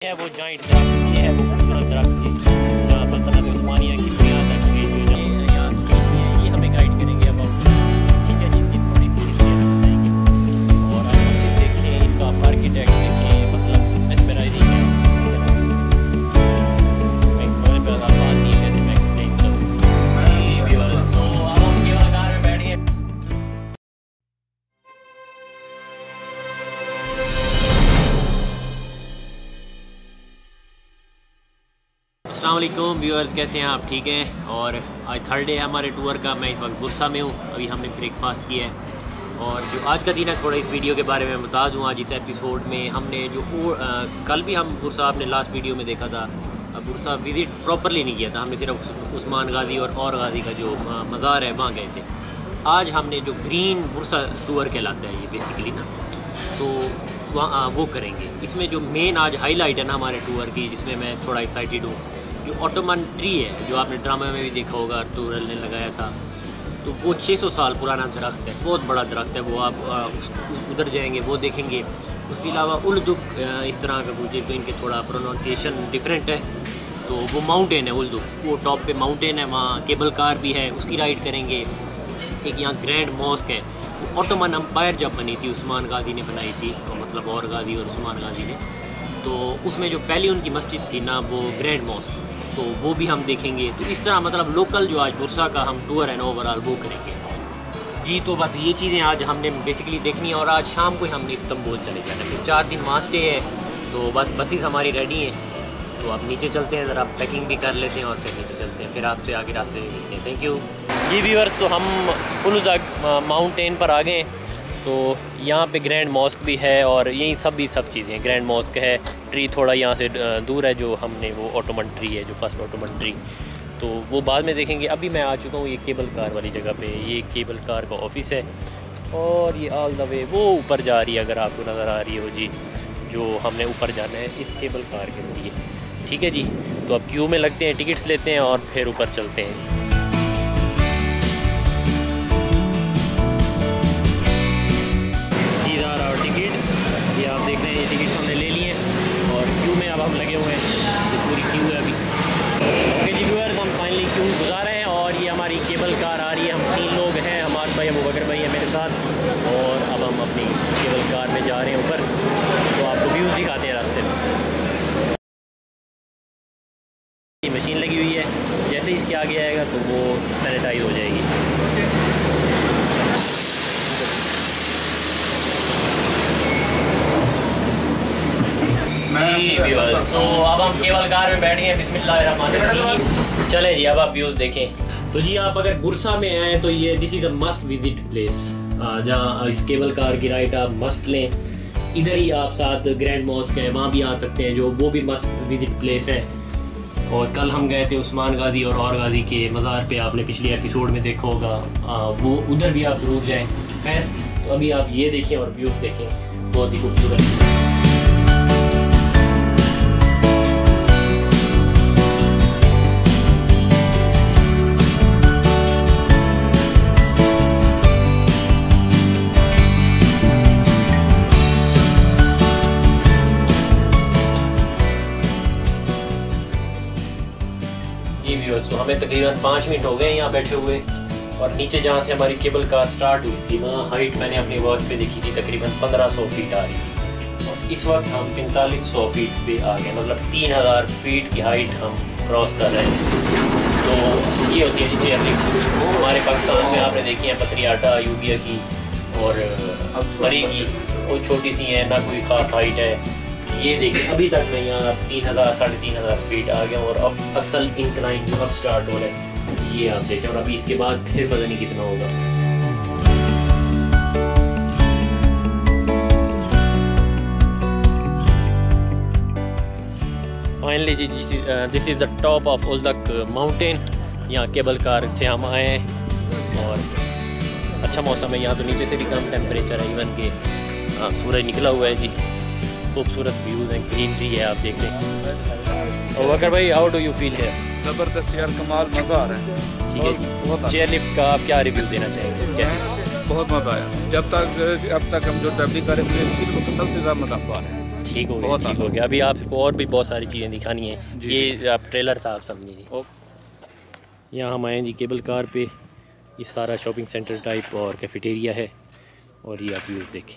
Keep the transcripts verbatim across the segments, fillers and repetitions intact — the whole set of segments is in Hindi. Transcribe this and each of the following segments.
है वो जॉइंट दरख्त, ये है वो खूबसूरत दरख्त जी जहाँ सल्तनत उस्मानिया की बुनियाद रखी गई जो यहाँ ये हमें गाइड करेंगे अबाउट, ठीक है जी। इसकी थोड़ी सी हिस्ट्री हमें बताएंगे और आप मस्जिद देखें, इसका आप आर्किटेक्ट देखें, मतलब मेस्मराइजिंग है। मेरे पास आवाज़ नहीं है मैं एक्सप्लेन करूँ तो अब हम केवल कार में बैठे। अस्सलाम वालेकुम व्यूअर्स, कैसे हैं आप? ठीक हैं। और आज थर्ड डे है हमारे टूर का। मैं इस वक्त बुरसा में हूँ, अभी हमने ब्रेकफास्ट किया है और जो आज का दिन है थोड़ा इस वीडियो के बारे में बता दूँ। आज इस एपिसोड में हमने जो आ, कल भी हम बुरसा आपने लास्ट वीडियो में देखा था, बुरसा विज़िट प्रॉपरली नहीं किया था, हमने सिर्फ उस्मान गाजी और और गाजी का जो मज़ार है वहाँ गए थे। आज हमने जो ग्रीन बुरसा टूर कहलाता है ये बेसिकली ना, तो वहाँ वो करेंगे। इसमें जो मेन आज हाईलाइट है ना हमारे टूर की, जिसमें मैं थोड़ा एक्साइटेड हूँ, जो ऑटोमन ट्री है जो आपने ड्रामा में भी देखा होगा, टूरल ने लगाया था, तो वो छह सौ साल पुराना दरख्त है, बहुत बड़ा दरख्त है वो। आप आ, उस, उधर जाएंगे वो देखेंगे। उसके अलावा उल्दुक इस तरह का पूछे तो इनके थोड़ा प्रोनाउंसिएशन डिफरेंट है, तो वो माउंटेन है उल्दुक, वो टॉप पे माउंटेन है, वहाँ केबल कार भी है, उसकी राइड करेंगे। एक यहाँ ग्रैंड मॉस्क है, ऑटोमन अम्पायर जब बनी थी उस्मान गाजी ने बनाई थी, तो मतलब और गाजी और उस्मान गाजी ने, तो उसमें जो पहली उनकी मस्जिद थी ना वो ग्रैंड मॉस्क, तो वो भी हम देखेंगे। तो इस तरह मतलब लोकल जो आज बुरसा का हम टूर है ना ओवरऑल वो करेंगे जी। तो बस ये चीज़ें आज हमने बेसिकली देखनी है और आज शाम को ही हमने इस्तांबुल चले जाना है, फिर चार दिन वहाँ स्टे है, तो बस बसेस हमारी रेडी हैं। तो अब नीचे चलते हैं, ज़रा पैकिंग भी कर लेते हैं और फिर नीचे चलते हैं, फिर आपसे आगे रास्ते में मिलते हैं। थैंक यू जी व्यूअर्स। तो हम उलुज़ा माउंटेन पर आ गए, तो यहाँ पे ग्रैंड मॉस्क भी है और यही सब भी सब चीज़ें। ग्रैंड मॉस्क है, ट्री थोड़ा यहाँ से दूर है जो हमने, वो ऑटोमन ट्री है जो फर्स्ट ऑटोमन ट्री, तो वो बाद में देखेंगे। अभी मैं आ चुका हूँ ये केबल कार वाली जगह पे, ये केबल कार का ऑफिस है और ये ऑल द वे वो ऊपर जा रही है, अगर आपको नज़र आ रही हो जी, जो हमने ऊपर जाना है इस केबल कार के जरिए, ठीक है जी। तो अब क्यू में लगते हैं, टिकट्स लेते हैं और फिर ऊपर चलते हैं। ये आप देख रहे हैं, ये टिकट हमने ले लिए और क्यू में अब हम लगे हुए हैं, तो पूरी क्यू है अभी। ओके जी व्यूअर्स, हम फाइनली क्यू गुजार रहे हैं और ये हमारी केबल कार आ रही है। हम तीन लोग हैं, हमारे भाई अबू बकर भाई है मेरे साथ, और अब हम अपनी केबल कार में जा रहे हैं ऊपर, तो आपको व्यूज़ दिखाते हैं रास्ते में। ये मशीन लगी हुई है, जैसे ही इसके आगे आएगा तो वो सैनिटाइज हो जाएगी। तो अब हम केबल कार में बैठे हैं, बिस्मिल्लाहिर्रहमानिर्रहीम। चले जी, अब आप व्यूज़ देखें। तो जी आप अगर बुरसा में आए तो ये this is a must visit place, जहाँ इस केबल कार की राइड आप मस्ट लें। इधर ही आप साथ ग्रैंड मॉस्क है, वहाँ भी आ सकते हैं, जो वो भी मस्ट विजिट प्लेस है। और कल हम गए थे उस्मान गाजी और और गाजी के मज़ार पे, आपने पिछले एपिसोड में देखा होगा, आ, वो उधर भी आप ज़रूर जाएँ। खैर तो अभी आप ये देखें और व्यूज़ देखें, बहुत ही खूबसूरत। तो हमें तकरीबन पाँच मिनट हो गए यहाँ बैठे हुए, और नीचे जहाँ से हमारी केबल कार स्टार्ट हुई थी वहाँ हाइट मैंने अपनी वॉच पे देखी थी तकरीबन पंद्रह सौ फीट आ रही थी, और इस वक्त हम पैंतालीस सौ फीट पे आ गए, मतलब तीन हज़ार फीट की हाइट हम क्रॉस कर रहे हैं। तो ये होती है नीचे अपनी, हमारे पाकिस्तान में आपने देखी है पत्रियाटा यूबिया की और मरी की, वो छोटी सी हैं ना, कोई ख़ास हाइट है। ये देखिए अभी तक मैं यहाँ तीन हज़ार साढ़े तीन हज़ार फीट आ गया, और अब असल इंक्लाइन जो अब स्टार्ट हो रहा है ये आप देखें, और अभी इसके बाद फिर पता नहीं कितना होगा। फाइनली जी this is the top of Uludag mountain. यहाँ केबल कार से हम आए हैं और अच्छा मौसम है यहाँ, तो नीचे से भी कम टेम्परेचर है, इवन के सूरज निकला हुआ है जी। खूबसूरत व्यूज़ हैं, ग्रीनरी है, आप देख लें। और वकर भाई, हाउ डू यू फील है? ज़बरदस्त यार, कमाल, मज़ा आ रहा है। ठीक है, चेयर लिफ्ट का आप क्या रिव्यू देना चाहेंगे? कैसे? बहुत मज़ा आया। जब तक अब तक हम जो ट्रैवलिंग करेंगे सबसे ज़्यादा मज़ा आ रहा है। ठीक हो गया, ठीक हो गया। अभी आपको और भी बहुत सारी चीज़ें दिखानी है। ये आप ट्रेलर था, आप समझिए। यहाँ हम आए हैं जी केबल कार पे। ये सारा शॉपिंग सेंटर टाइप और कैफेटेरिया है, और ये आप व्यूज़ देखें।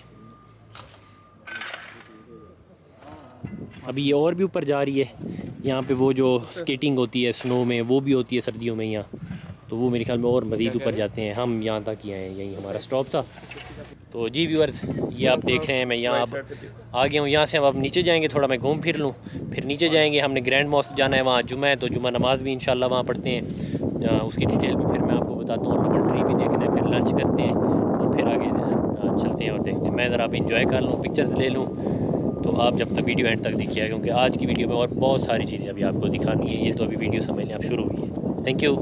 अभी ये और भी ऊपर जा रही है। यहाँ पे वो जो स्केटिंग होती है स्नो में, वो भी होती है सर्दियों में यहाँ, तो वो मेरे ख्याल में और मज़ीद ऊपर जाते हैं। हम यहाँ तक ही आए हैं, यहीं हमारा स्टॉप था। तो जी व्यूअर्स, ये आप देख रहे हैं, मैं यहाँ अब आ गया हूँ। यहाँ से हम अब नीचे जाएंगे, थोड़ा मैं घूम फिर लूँ, फिर नीचे जाएंगे। हमने ग्रैंड मॉस्क जाना है, वहाँ जुमा है, तो जुमा नमाज भी इंशाल्लाह वहाँ पढ़ते हैं। उसकी डिटेल भी फिर मैं आपको बताता हूँ। डबल ट्री भी देखना है, फिर लंच करते हैं और फिर आगे चलते हैं और देखते हैं। मैं ज़रा आप इंजॉय कर लूँ, पिक्चर्स ले लूँ, तो आप जब तक वीडियो एंड तक देखिएगा, क्योंकि आज की वीडियो में और बहुत सारी चीज़ें अभी आपको दिखानी है। ये तो अभी वीडियो समझ लें आप, शुरू हुई है। Thank you.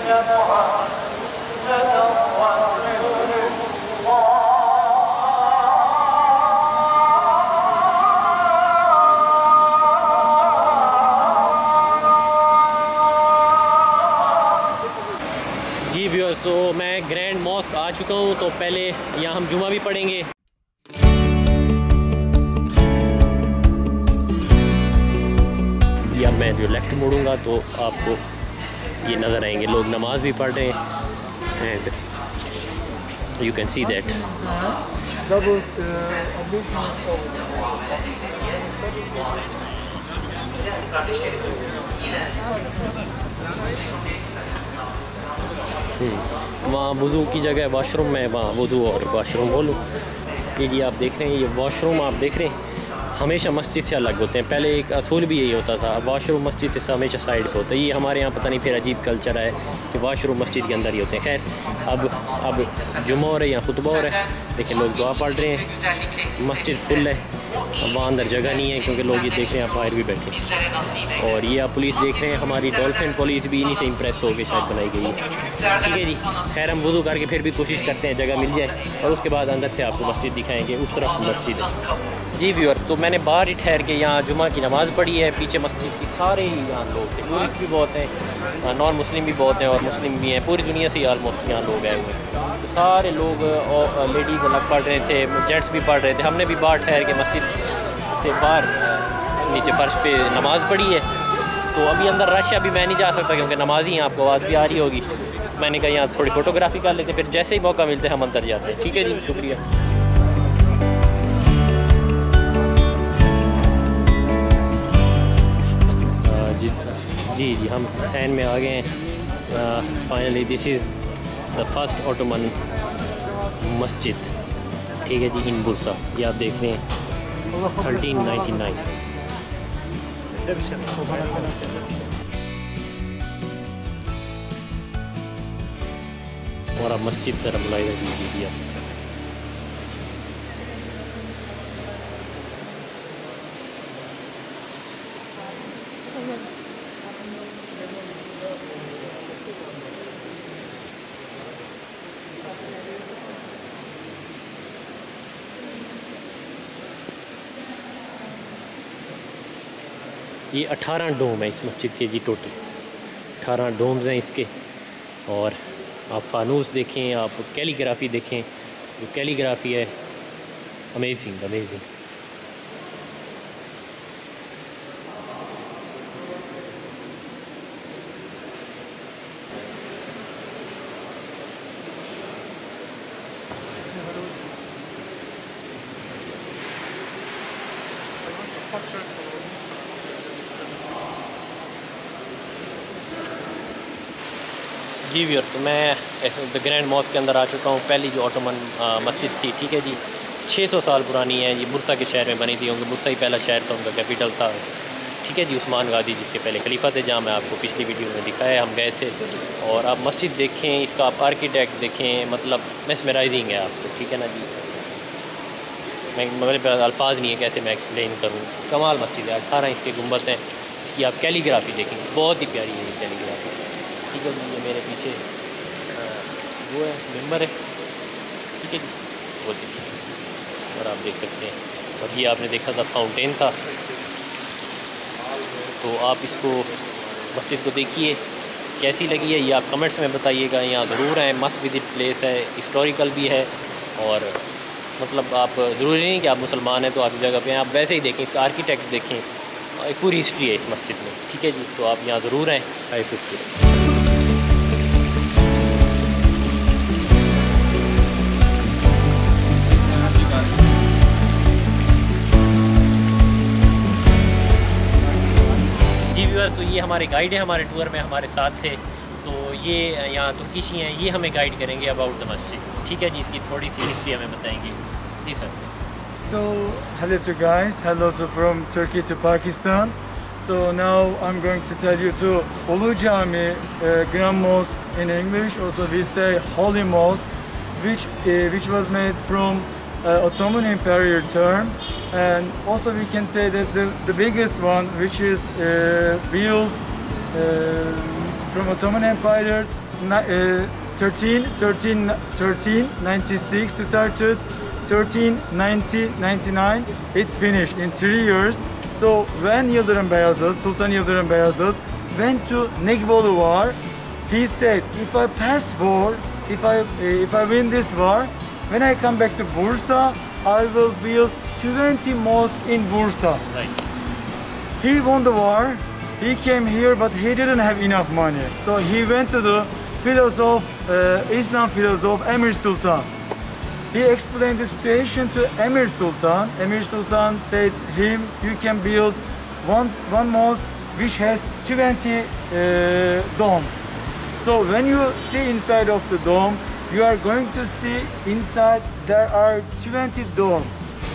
जी व्यूअर्स, तो मैं ग्रैंड मॉस्क आ चुका हूँ। तो पहले यहाँ हम जुमा भी पढ़ेंगे। या मैं जो लेफ़्ट मुड़ूंगा तो आपको ये नज़र आएंगे, लोग नमाज भी पढ़ रहे हैं, and you can see that. वहाँ वज़ू की जगह वॉशरूम में, वहाँ वज़ू और वॉशरूम बोलूँ। ये जी आप देख रहे हैं, ये वॉशरूम आप देख रहे हैं हमेशा मस्जिद से अलग होते हैं। पहले एक असूल भी यही होता था, वॉशरूम मस्जिद से हमेशा साइड पे होता है। ये हमारे यहाँ पता नहीं फिर अजीब कल्चर है कि वॉशरूम मस्जिद के अंदर ही होते हैं। खैर, अब अब जुम्मा हो रहा है या खुतबा हो रहा है, लेकिन लोग दुआ पढ़ रहे हैं, मस्जिद फुल है। अब वहाँ अंदर जगह नहीं है, क्योंकि लोग ये देख रहे हैं आप बाहर भी बैठे हैं। और ये आप पुलिस देख रहे हैं, हमारी डॉल्फिन पुलिस भी इन्हीं से इम्प्रेस होकर शायद बनाई गई है। ठीक है जी, खैर हम वज़ू करके फिर भी कोशिश करते हैं जगह मिल जाए, और उसके बाद अंदर से आपको मस्जिद दिखाएँगे। उस तरफ मस्जिद है जी व्यूअर्स। तो मैंने बाहर ही ठहर के यहाँ जुमा की नमाज़ पढ़ी है। पीछे मस्जिद की सारे ही यहाँ लोग थे, टूरिस्ट भी बहुत हैं, नॉन मुस्लिम भी बहुत हैं और मुस्लिम भी हैं। पूरी दुनिया से ऑलमोस्ट यहाँ लोग आए हुए हैं। तो सारे लोग और लेडीज़ अलग पढ़ रहे थे, जेंट्स भी पढ़ रहे थे। हमने भी बाहर ठहर के मस्जिद से बाहर नीचे फर्श पे नमाज़ पढ़ी है। तो अभी अंदर रश अभी मैं नहीं जा सकता, क्योंकि नमाज ही आपको आवाज़ भी आ रही होगी। मैंने कहा यहाँ थोड़ी फ़ोटोग्राफी कर लेते, फिर जैसे ही मौका मिलते हम अंदर जाते हैं। ठीक है जी, शुक्रिया। जी जी हम सैन में आ गए हैं finally. This is the first Ottoman मस्जिद। ठीक है जी, इन बुरसा। ये आप देख रहे हैं थर्टीन नाइन्टी नाइन। और आप मस्जिद तरफ मुलाहिजा कीजिए। ये अठारह डोम है इस मस्जिद के जी, टोटल अठारह डोम्स हैं इसके। और आप फानूस देखें, आप कैलीग्राफी देखें, जो कैलीग्राफी है अमेजिंग अमेजिंग। जी व्यूअर, तो मैं द ग्रैंड मॉस्क के अंदर आ चुका हूँ। पहली जो ऑटोमन मस्जिद थी, ठीक है जी, छः सौ साल पुरानी है। ये बुरसा के शहर में बनी थी, क्योंकि बुरसा ही पहला शहर था, उनका कैपिटल था। ठीक है जी, उस्मान गाजी जिसके पहले खलीफा थे, जहाँ मैं आपको पिछली वीडियो में दिखाया, हम गए थे। और आप मस्जिद देखें, इसका आप आर्किटेक्ट देखें, मतलब मेस्मराइजिंग है आपको। ठीक है ना जी, मैं मेरे पास अल्फाज नहीं है कैसे मैं एक्सप्लेन करूँ। कमाल मस्जिद है, अठारह इसके गुंबद हैं। इसकी आप कैलीग्राफी देखेंगे, बहुत ही प्यारी है ये कैलीग्राफी। ठीक है जी, ये मेरे पीछे वो है मेंबर है। ठीक है जी, वो देखिए, और आप देख सकते हैं। और ये आपने देखा था फाउंटेन था। तो आप इसको मस्जिद को देखिए कैसी लगी है, ये आप कमेंट्स में बताइएगा। यहाँ ज़रूर है, मस्ट विजिट प्लेस है, हिस्टोरिकल भी है और मतलब आप ज़रूरी नहीं कि आप मुसलमान हैं तो आप इस जगह पे हैं, आप वैसे ही देखें, इसका आर्किटेक्ट देखें, एक पूरी हिस्ट्री है इस मस्जिद में, ठीक है जी। तो आप यहाँ ज़रूर हैं आई फिफ्टी। तो ये हमारे गाइड हैं, हमारे टूर में हमारे साथ थे, तो ये यहाँ तुर्किश ही हैं, ये हमें गाइड करेंगे अबाउट द मस्जिद, ठीक है जी। इसकी थोड़ी सी हिस्ट्री हमें बताएंगे जी sir. So hello to guys, hello to from Turkey to Pakistan. So now I'm going to tell you to Ulu Cami, uh, Grand Mosque in English, also we say Holy Mosque, which uh, which was made from uh, Ottoman Empire term. And also we can say that the, the biggest one, which is uh, built uh, from Ottoman Empire, uh, thirteen, thirteen, thirteen ninety-six started, thirteen ninety, ninety-nine, it finished in three years. So when Yıldırım Beyazıt, Sultan Yıldırım Beyazıt went to Negibolu War, he said, if I pass war, if I, if I win this war, when I come back to Bursa, I will build twenty mosques in Bursa. Right. He won the war, he came here, but he didn't have enough money. So he went to the philosopher, uh, Islam philosopher Emir Sultan. He explained the situation to Emir Sultan. Emir Sultan said to him, you can build one, one mosque which has twenty uh, domes. So when you see inside of the dome, you are going to see inside there are twenty domes.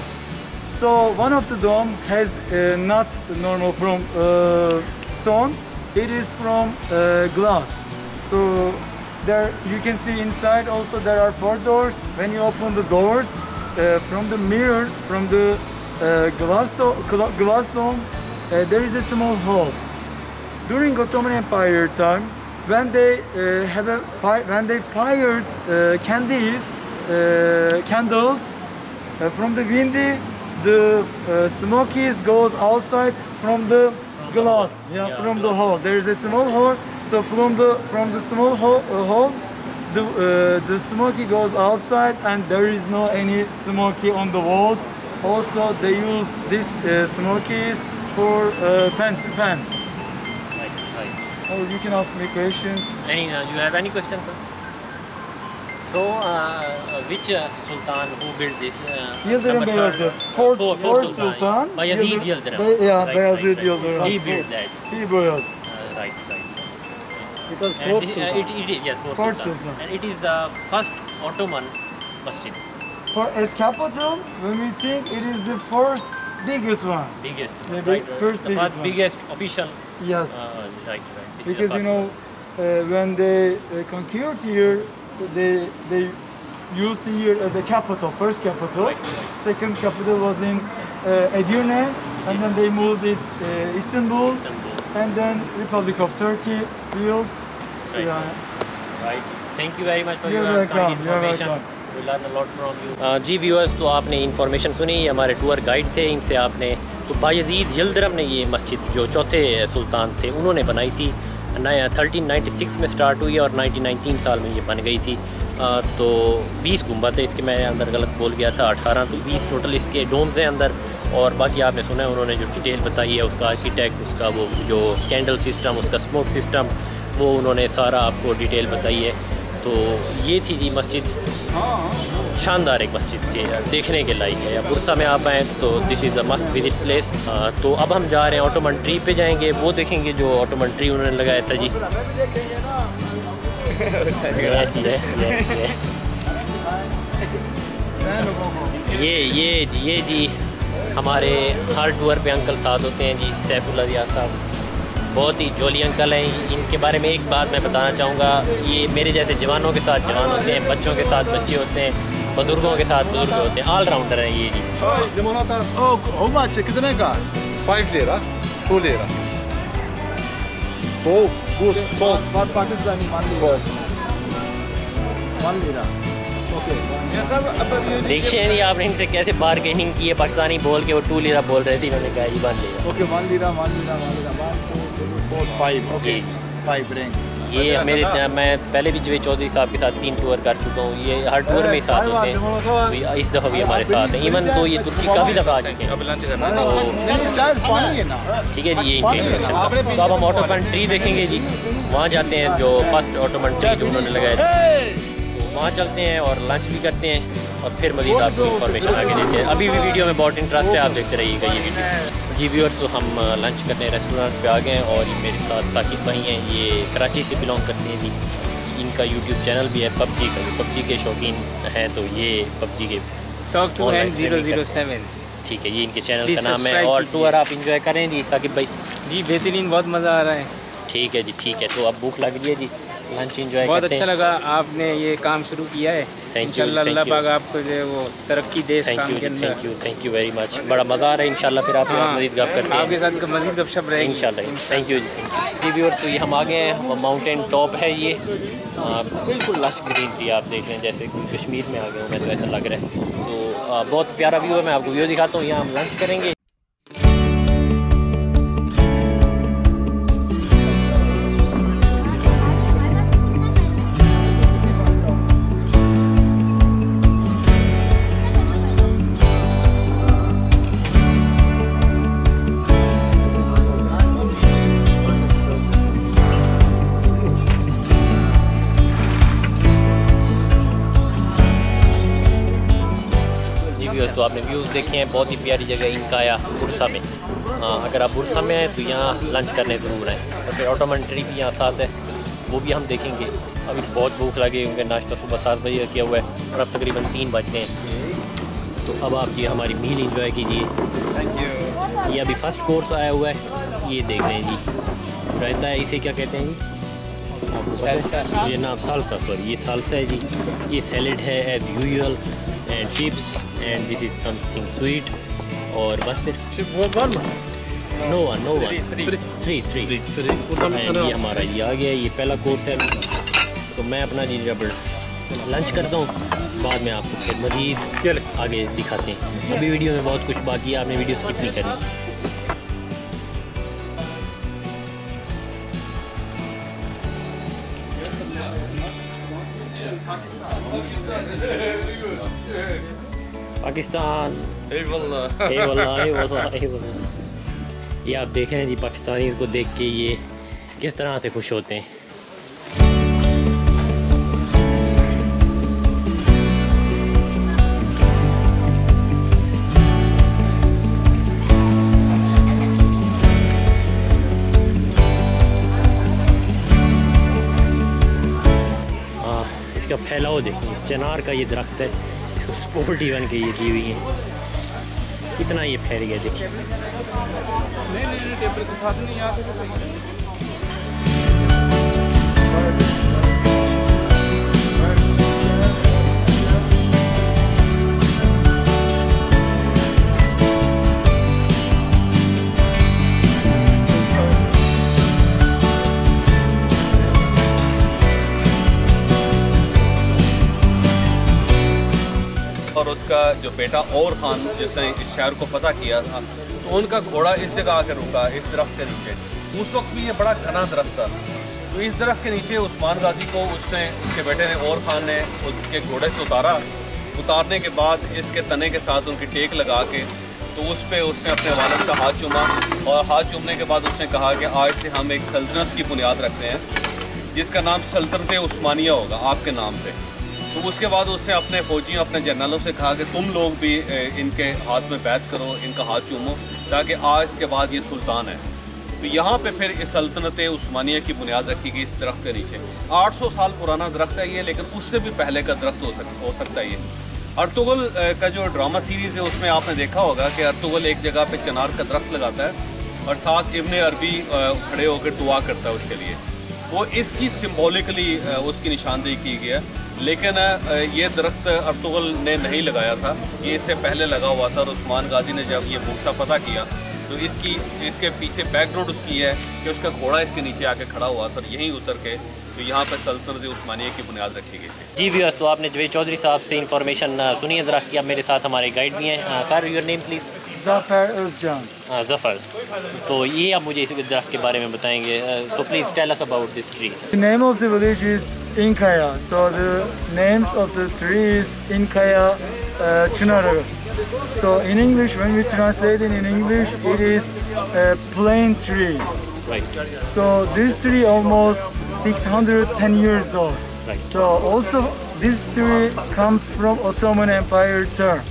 So one of the dome has uh, not normal from uh, stone, it is from uh, glass. So there you can see inside also there are four doors. When you open the doors, uh, from the mirror, from the uh, glass, do glass dome, uh, there is a small hole. During Ottoman Empire time, when they uh, have a fi when they fired uh, candies, uh, candles uh, from the window, the uh, smokies goes outside from the from glass, the yeah, yeah, from glass. The hole. There is a small hole, so from the from the small hole, uh, hole the uh, the smoky goes outside, and there is no any smoky on the walls. Also, they use this uh, smokies for uh, pen pen. Right, right. Oh, you can ask me questions. Any? Uh, you have any questions, sir? So, uh, which uh, Sultan who built this? Uh, Yıldırım Beyazıt. Fourth, fourth, fourth Sultan. Sultan. Bayezid Yıldırım. Be yeah, right, Bayezid right, right. Yıldırım. He built that. He built. Uh, right, right. It was And fourth this, Sultan. Uh, it, it is, yes, fourth, fourth Sultan. Sultan. And it is the first Ottoman masjid. For as capital, when we think it is the first biggest one. Biggest. Yeah, right, right. First the biggest first one. biggest official. Yes. Uh, right, right. This Because you know, uh, when they uh, conquered here, they they used here as a capital, first capital. Right, right. Second capital was in uh, Edirne, and then they moved it uh, Istanbul, Istanbul, and then Republic of Turkey built. Right, Yeah. right. Thank you very much for You're your welcome. kind You're information. welcome. We learn a lot from you. Uh, जी व्यूअर्स, तो आपने इन्फॉर्मेशन सुनी, ये हमारे टूर गाइड थे, इनसे आपने तो बायजीद यिल्दिरम ने ये मस्जिद जो चौथे सुल्तान थे उन्होंने बनाई थी। थर्टीन नाइन्टी सिक्स में स्टार्ट हुई और नाइनटीन नाइनटीन साल में ये बन गई थी। आ, तो बीस गुंबद है इसके, मैं अंदर गलत बोल गया था, अठारह तो बीस टोटल इसके डोम्स हैं अंदर। और बाकी आपने सुना है उन्होंने जो डिटेल बताई है, उसका आर्किटेक्ट, उसका वो जो कैंडल सिस्टम, उसका स्मोक सिस्टम, वो उन्होंने सारा आपको डिटेल बताई है। तो ये थी जी मस्जिद, शानदार एक मस्जिद थी, देखने के लायक है। बुरसा में आप आएँ तो this is a must visit place. तो अब हम जा रहे हैं ऑटोमन ट्री पे जाएंगे, वो देखेंगे जो ऑटोमन ट्री उन्होंने लगाया था जी। yes, yes, yes, yes. ये ये ये जी हमारे हर टूर पे अंकल साथ होते हैं जी, सैफुल्लाह रियाज साहब, बहुत ही जोली अंकल हैं। इनके बारे में एक बात मैं बताना चाहूँगा, ये मेरे जैसे जवानों के साथ जवान होते हैं, बच्चों के साथ बच्चे होते हैं, बुजुर्गों के साथ बुजुर्ग होते हैं, ऑलराउंडर हैं ये जी। कितने का? फाइव लेरा, टू लेरा, सो पाकिस्तानी वन लेरा। देखिए नहीं आपने इनसे कैसे बार्गेनिंग की है, पाकिस्तानी बोल के वो टू लीरा बोल रहे थे, इन्होंने कहा one lira. Okay one lira one lira one lira one two four five. Okay five ring. ये मेरे मैं पहले भी जवेद चौधरी साहब के साथ तीन टूर कर चुका हूँ, ये हर टूर में साथ होते हैं, तो इस दफ़ा भी हमारे साथ हैं। इवन तो ये तुर्की काफ़ी दफ़ा आ चुके हैं। तो ठीक है जी, ये इंट्रोडक्शन। तो अब हम ऑटोमन ट्री देखेंगे जी, वहाँ जाते हैं जो फर्स्ट ऑटोमन ट्री जो उन्होंने लगाया, तो वहाँ चलते हैं और लंच भी करते हैं और फिर मज़ीद आपको इन्फॉर्मेशन आगे देते हैं। अभी भी वीडियो में बहुत इंटरेस्ट है, आप देखते रहिएगा ये वीडियो। जी व्यूअर्स, तो हम लंच करने रेस्टोरेंट पे आ गए हैं और ये मेरे साथ साकिब भाई हैं, ये कराची से बिलोंग करते हैं जी। इनका यूट्यूब चैनल भी है पबजी का, पबजी के शौकीन हैं, तो ये पबजी के talk to hand zero zero seven, ठीक है, ये इनके चैनल का नाम है। और टूर आप इंजॉय करें जी साकिब भाई? जी बेहतरीन, बहुत मज़ा आ रहा है। ठीक है जी, ठीक है। तो अब भूख लग रही है जी, लंच इंजॉय बहुत अच्छा लगा आपने ये काम शुरू किया है। इंशाल्लाह अल्लाह पाक आपको जो है वो तरक्की दे इस काम के अंदर। Thank you, thank you very much, बड़ा मज़ा आ रहा है। इंशाल्लाह फिर आप मज़ीद गप करते हैं, आपके साथ मज़ीद गपशप रहेगी इंशाल्लाह। थैंक यू जी, थैंक यू जी व्यूअर्स। तो ये हम आ गए हैं, माउंटेन टॉप है ये, आ, बिल्कुल लश ग्रीन ट्री, आप देख रहे हैं जैसे कश्मीर में आ गया हूँ मैं, तो ऐसा लग रहा है। तो आ, बहुत प्यारा व्यू है, मैं आपको व्यू दिखाता हूँ। यहाँ हम लंच करेंगे। तो आपने व्यूज़ देखे हैं, बहुत ही प्यारी जगह इनकाया बुरसा में। आ, अगर आप बुरसा में हैं तो यहाँ लंच करने ज़रूर आएँ। और फिर ऑटोमन ट्री भी यहाँ साथ है, वो भी हम देखेंगे। अभी बहुत भूख लगी, उनका नाश्ता सुबह सात बजे किया हुआ है और अब तकरीबन तीन बजते हैं। तो अब आप ये हमारी मील इंजॉय कीजिए। Thank you. ये अभी फर्स्ट कोर्स आया हुआ है, ये देख रहे हैं जी, रहता है, इसे क्या कहते हैं जी? आपको ये नाम सालसा, सॉरी ये सालसा है जी। ये सैलेड है as usual and chips and this is something sweet. और बस फिर no one no one three three and ये हमारा ये आ गया, ये पहला कोर्स है। तो मैं अपना जी जब लंच करता हूँ, बाद में आपको फिर मज़ीद आगे दिखाते हैं। अभी वीडियो में बहुत कुछ बाकी है, आपने वीडियो स्किप नहीं करनी। पाकिस्तान, ये आप देख रहे हैं जी, पाकिस्तानी को देख के ये किस तरह से खुश होते हैं। हाँ, इसका फैलाव देखिए, चिनार का ये दरख्त है, इसको स्पोर्ट इवन के ये की हुई है, कितना ये फैल गया देखिए। नहीं नहीं टेबल के साथ नहीं आते तो सही। और उसका जो बेटा और खान जिसने इस शहर को फतह किया था, तो उनका घोड़ा इस जगह आकर रुका, इस दरख्त के नीचे। उस वक्त भी ये बड़ा घना दरख्त था, तो इस दरख्त के नीचे उस्मान गाजी को उसने, उसके बेटे ने और खान ने उसके घोड़े से उतारा। उतारने के बाद इसके तने के साथ उनकी टेक लगा के, तो उस पर उसने अपने वालिद का हाथ चूमा, और हाथ चूमने के बाद उसने कहा कि आज से हम एक सल्तनत की बुनियाद रखते हैं जिसका नाम सल्तनत उस्मानिया होगा आपके नाम पे। तो उसके बाद उसने अपने फौजियों, अपने जनरलों से कहा कि तुम लोग भी इनके हाथ में बैत करो, इनका हाथ चूमो, ताकि आज के बाद ये सुल्तान है। तो यहाँ पे फिर इस सल्तनत उस्मानिया की बुनियाद रखी गई इस दरख्त के नीचे। आठ सौ साल पुराना दरख्त है ये, लेकिन उससे भी पहले का दरख्त हो सक हो सकता है ये। अर्तुगल का जो ड्रामा सीरीज़ है उसमें आपने देखा होगा कि अर्तुगल एक जगह पे चिनार का दरख्त लगाता है और साथ इब्न अरबी खड़े होकर दुआ करता है उसके लिए। वो इसकी सिम्बॉलिकली उसकी निशानदेही की गई है, लेकिन ये दरख्त अर्तुगल ने नहीं लगाया था, ये इससे पहले लगा हुआ था। और उस्मान गाजी ने जब ये बुरसा फतह किया तो इसकी इसके पीछे बैकग्राउंड उसकी है कि उसका घोड़ा इसके नीचे आके खड़ा हुआ था, यहीं उतर के तो यहाँ पर सल्तनत उस्मानिया की बुनियाद रखी गई थी। जी व्यूअर्स, तो आपने जवेद चौधरी साहब से इन्फॉर्मेशन सुनिए ज़रा कि अब मेरे साथ हमारे गाइड भी हैं। Sir your name please. Zafer Özcan. हाँ ज़फ़र, तो ये आप मुझे इस दरख्त के बारे में बताएंगे. So please tell us about this tree. The name of the village is Inkaya. So the names of the tree is Inkaya uh, Çınarı. So in English, when we translate it in English, it is a plain tree. Right. So this tree almost six hundred ten years old. Right. So also this tree comes from Ottoman Empire term.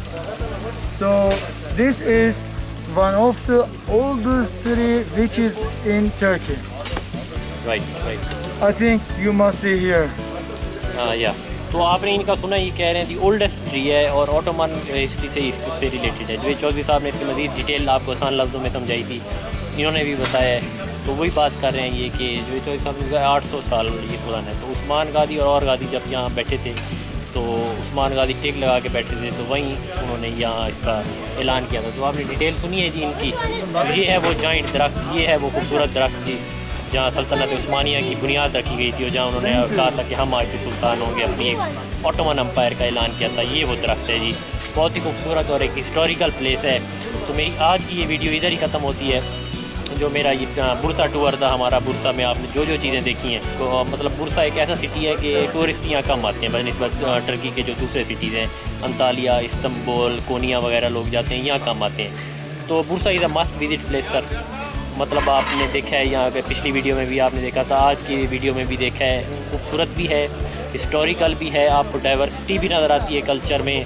So this is one of the oldest tree which is in Turkey. Right. Right. I think you must see here. हाँ या तो आपने इनका सुना, ये कह रहे हैं दी ओल्डेस्ट ट्री है और ऑटोमन हिस्ट्री से इससे रिलेटेड है. जो चौधरी साहब ने इसकी मज़ीद डिटेल आपको आसान लफ्ज़ों में समझाई थी, इन्होंने भी बताया है. तो वही बात कर रहे हैं ये कि जो चौधरी साहब ने आठ सौ साल ये पुराना है. तो उस्मान गाजी और, और गाजी जब यहाँ बैठे थे तो उस्मान गाजी टेक लगा के बैठे थे, तो वहीं उन्होंने यहाँ इसका ऐलान किया था. तो आपने डिटेल सुनी है जी इनकी. ये है वो जॉइंट दरख्त, ये है वो खूबसूरत दरख्त जी जहाँ सल्तनत उस्मानिया की बुनियाद रखी गई थी और जहाँ उन्होंने कहा था कि हम आज से सुल्तान होंगे, अपनी एक ऑटोमन एम्पायर का ऐलान किया था. ये वो दरख्त है जी, बहुत ही खूबसूरत और एक हिस्टोरिकल प्लेस है. तो मेरी आज की ये वीडियो इधर ही ख़त्म होती है. जो मेरा ये बुरसा टूर था हमारा, बुरसा में आपने जो जो चीज़ें देखी हैं, तो मतलब बुरसा एक ऐसा सिटी है कि टूरिस्ट यहाँ कम आते हैं बनिस्बत टर्की के जो दूसरे सिटीज़ हैं, अंतालिया, इस्तंबुल, कोनिया वगैरह लोग जाते हैं, यहाँ कम आते हैं. तो Bursa is a must visit place sir. मतलब आपने देखा है यहाँ पे, पिछली वीडियो में भी आपने देखा था, आज की वीडियो में भी देखा है. खूबसूरत भी है, हिस्टोरिकल भी है, आपको डाइवर्सिटी भी नज़र आती है कल्चर में.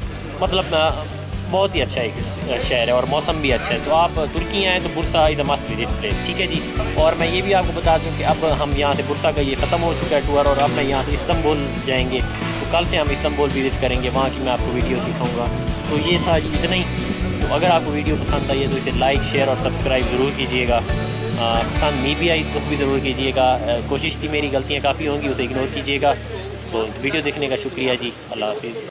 मतलब बहुत ही अच्छा एक शहर है और मौसम भी अच्छा है. तो आप तुर्की आएँ तो Bursa is a must visit place. ठीक है जी. और मैं ये भी आपको बता दूं कि अब हम यहाँ से बुरसा का ये ख़त्म हो चुका है टूर और अब मैं यहाँ से इस्तंबुल जाएंगे. तो कल से हम इस्तंबुल विज़िट करेंगे, वहाँ की मैं आपको वीडियो दिखाऊँगा. तो ये था जी इतना ही. तो अगर आपको वीडियो पसंद आई है तो इसे लाइक, शेयर और सब्सक्राइब ज़रूर कीजिएगा. पसंद नहीं भी आई तो भी ज़रूर कीजिएगा. कोशिश थी, मेरी गलतियाँ काफ़ी होंगी, उसे इग्नोर कीजिएगा. तो वीडियो देखने का शुक्रिया जी. अल्लाह हाफिज़.